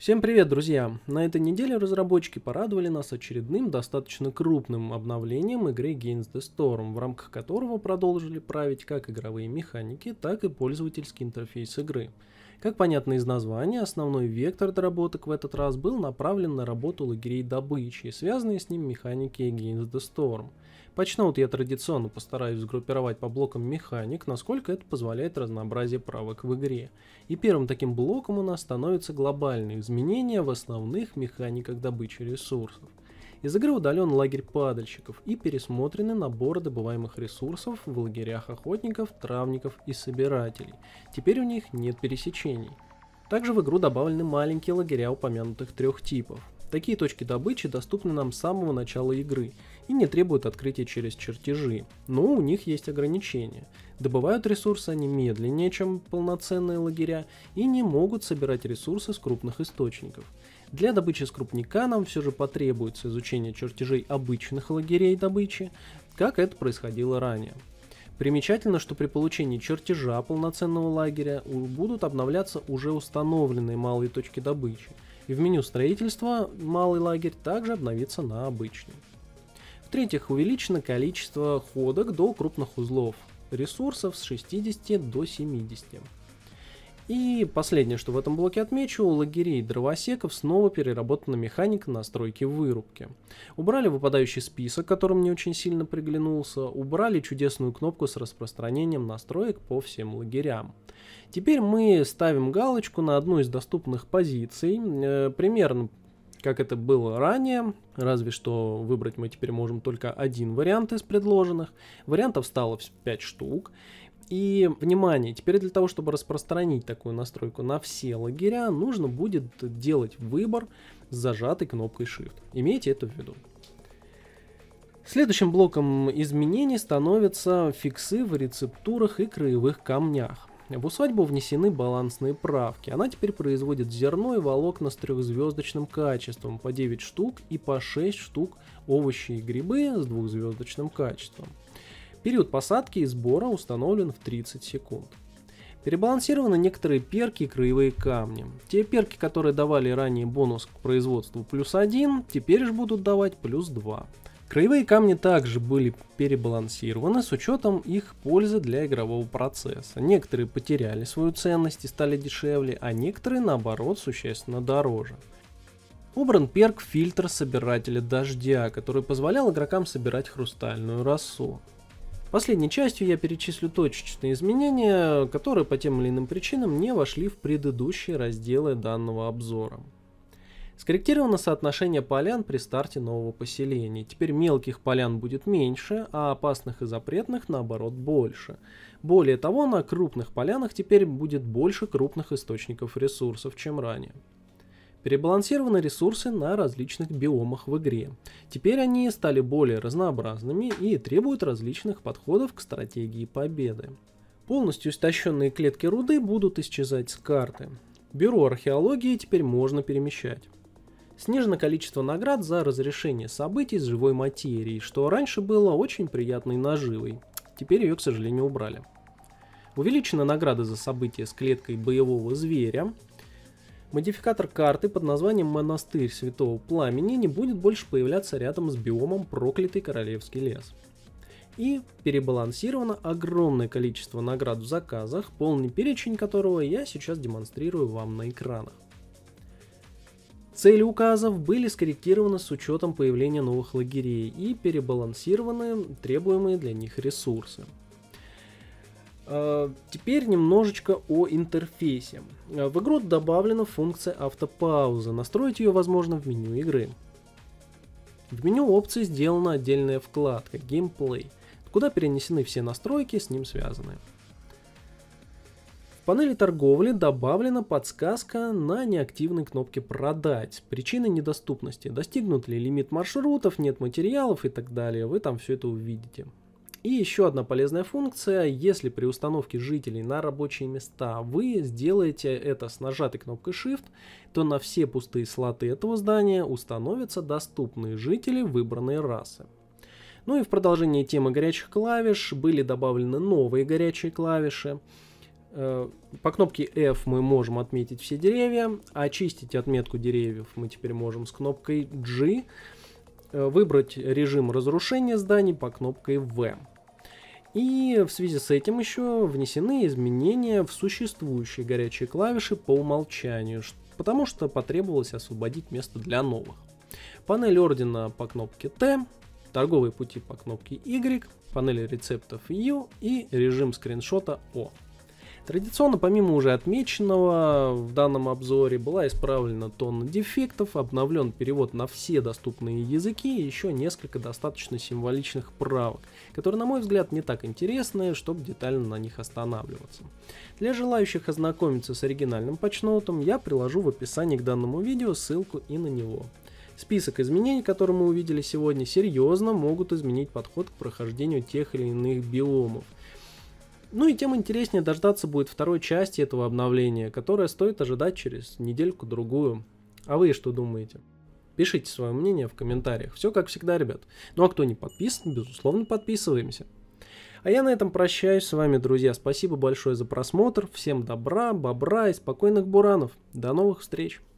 Всем привет, друзья! На этой неделе разработчики порадовали нас очередным достаточно крупным обновлением игры Against the Storm, в рамках которого продолжили править как игровые механики, так и пользовательский интерфейс игры. Как понятно из названия, основной вектор доработок в этот раз был направлен на работу лагерей добычи и связанные с ним механики Against the Storm. Почну я традиционно постараюсь сгруппировать по блокам механик, насколько это позволяет разнообразие правок в игре. И первым таким блоком у нас становятся глобальные изменения в основных механиках добычи ресурсов. Из игры удален лагерь падальщиков и пересмотрены наборы добываемых ресурсов в лагерях охотников, травников и собирателей. Теперь у них нет пересечений. Также в игру добавлены маленькие лагеря упомянутых трех типов. Такие точки добычи доступны нам с самого начала игры и не требуют открытия через чертежи, но у них есть ограничения. Добывают ресурсы они медленнее, чем полноценные лагеря, и не могут собирать ресурсы с крупных источников. Для добычи с крупника нам все же потребуется изучение чертежей обычных лагерей добычи, как это происходило ранее. Примечательно, что при получении чертежа полноценного лагеря будут обновляться уже установленные малые точки добычи, и в меню строительства малый лагерь также обновится на обычный. В-третьих, увеличено количество ходок до крупных узлов ресурсов с 60 до 70. И последнее, что в этом блоке отмечу, у лагерей дровосеков снова переработана механика настройки вырубки. Убрали выпадающий список, который мне очень сильно приглянулся, убрали чудесную кнопку с распространением настроек по всем лагерям. Теперь мы ставим галочку на одну из доступных позиций, примерно как это было ранее, разве что выбрать мы теперь можем только один вариант из предложенных. Вариантов стало 5 штук. И, внимание, теперь для того, чтобы распространить такую настройку на все лагеря, нужно будет делать выбор с зажатой кнопкой Shift. Имейте это в виду. Следующим блоком изменений становятся фиксы в рецептурах и краевых камнях. В усадьбу внесены балансные правки. Она теперь производит зерно и волокна с трехзвездочным качеством по 9 штук и по 6 штук овощи и грибы с двухзвездочным качеством. Период посадки и сбора установлен в 30 секунд. Перебалансированы некоторые перки и краевые камни. Те перки, которые давали ранее бонус к производству +1, теперь же будут давать +2. Краевые камни также были перебалансированы с учетом их пользы для игрового процесса. Некоторые потеряли свою ценность и стали дешевле, а некоторые наоборот существенно дороже. Убран перк фильтр собирателя дождя, который позволял игрокам собирать хрустальную росу. Последней частью я перечислю точечные изменения, которые по тем или иным причинам не вошли в предыдущие разделы данного обзора. Скорректировано соотношение полян при старте нового поселения. Теперь мелких полян будет меньше, а опасных и запретных наоборот больше. Более того, на крупных полянах теперь будет больше крупных источников ресурсов, чем ранее. Перебалансированы ресурсы на различных биомах в игре. Теперь они стали более разнообразными и требуют различных подходов к стратегии победы. Полностью истощенные клетки руды будут исчезать с карты. Бюро археологии теперь можно перемещать. Снижено количество наград за разрешение событий с живой материей, что раньше было очень приятной наживой. Теперь ее, к сожалению, убрали. Увеличена награда за события с клеткой боевого зверя. Модификатор карты под названием «Монастырь Святого Пламени» не будет больше появляться рядом с биомом «Проклятый Королевский лес». И перебалансировано огромное количество наград в заказах, полный перечень которого я сейчас демонстрирую вам на экранах. Цели указов были скорректированы с учетом появления новых лагерей и перебалансированы требуемые для них ресурсы. Теперь немножечко о интерфейсе. В игру добавлена функция автопаузы. Настроить ее возможно в меню игры. В меню опций сделана отдельная вкладка «Геймплей», куда перенесены все настройки с ним связанные. В панели торговли добавлена подсказка на неактивной кнопке «Продать». Причины недоступности. Достигнут ли лимит маршрутов, нет материалов и так далее. Вы там все это увидите. И еще одна полезная функция, если при установке жителей на рабочие места вы сделаете это с нажатой кнопкой Shift, то на все пустые слоты этого здания установятся доступные жители выбранной расы. Ну и в продолжении темы горячих клавиш были добавлены новые горячие клавиши. По кнопке F мы можем отметить все деревья, очистить отметку деревьев мы теперь можем с кнопкой G, выбрать режим разрушения зданий по кнопкой V. И в связи с этим еще внесены изменения в существующие горячие клавиши по умолчанию, потому что потребовалось освободить место для новых. Панель ордена по кнопке T, торговые пути по кнопке Y, панель рецептов U и режим скриншота O. Традиционно, помимо уже отмеченного в данном обзоре, была исправлена тонна дефектов, обновлен перевод на все доступные языки и еще несколько достаточно символичных правок, которые, на мой взгляд, не так интересны, чтобы детально на них останавливаться. Для желающих ознакомиться с оригинальным патчноутом я приложу в описании к данному видео ссылку и на него. Список изменений, которые мы увидели сегодня, серьезно могут изменить подход к прохождению тех или иных биомов. Ну и тем интереснее дождаться будет второй части этого обновления, которое стоит ожидать через недельку-другую. А вы что думаете? Пишите свое мнение в комментариях. Все как всегда, ребят. Ну а кто не подписан, безусловно, подписываемся. А я на этом прощаюсь с вами, друзья. Спасибо большое за просмотр. Всем добра, бобра и спокойных буранов. До новых встреч.